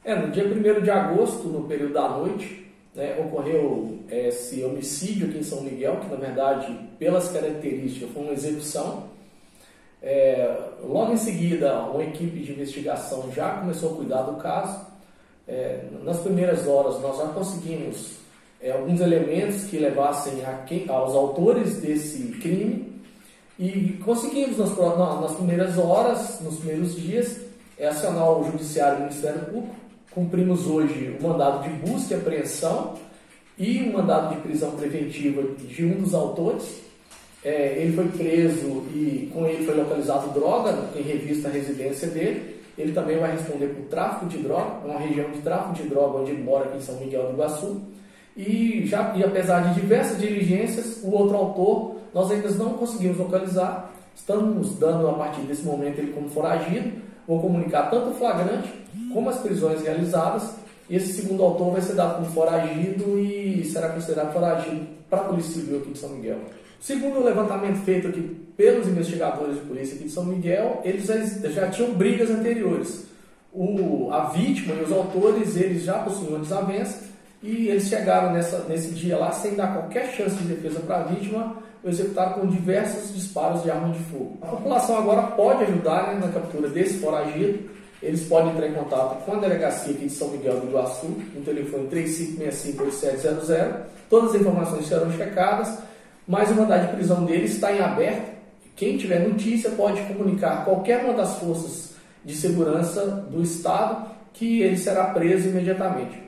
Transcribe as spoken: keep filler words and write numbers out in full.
É, no dia primeiro de agosto, no período da noite, né, ocorreu esse homicídio aqui em São Miguel, que na verdade, pelas características, foi uma execução. É, logo em seguida, uma equipe de investigação já começou a cuidar do caso. É, nas primeiras horas, nós já conseguimos é, alguns elementos que levassem a quem, aos autores desse crime e conseguimos, nas, nas primeiras horas, nos primeiros dias, é, acionar o Judiciário e o Ministério Público. Cumprimos hoje o mandado de busca e apreensão e o mandado de prisão preventiva de um dos autores. É, ele foi preso e com ele foi localizado droga, em revista a residência dele. Ele também vai responder por tráfico de droga, é uma região de tráfico de droga onde ele mora aqui em São Miguel do Iguaçu. E, já, e apesar de diversas diligências, o outro autor nós ainda não conseguimos localizar. Estamos dando a partir desse momento ele como foragido. Vou comunicar tanto o flagrante como as prisões realizadas. E esse segundo autor vai ser dado como foragido e será considerado foragido para a Polícia Civil aqui de São Miguel. Segundo o levantamento feito aqui pelos investigadores de polícia aqui de São Miguel, eles já, já tinham brigas anteriores. O, a vítima e os autores, eles já possuíam desavença e eles chegaram nessa, nesse dia lá sem dar qualquer chance de defesa para a vítima, executaram com diversos disparos de arma de fogo. A população agora pode ajudar, né, na captura desse foragido. Eles podem entrar em contato com a delegacia aqui de São Miguel do Iguaçu, no telefone três cinco seis cinco, oito sete zero zero. Todas as informações serão checadas, mas o mandado de prisão dele está em aberto. Quem tiver notícia pode comunicar qualquer uma das forças de segurança do Estado que ele será preso imediatamente.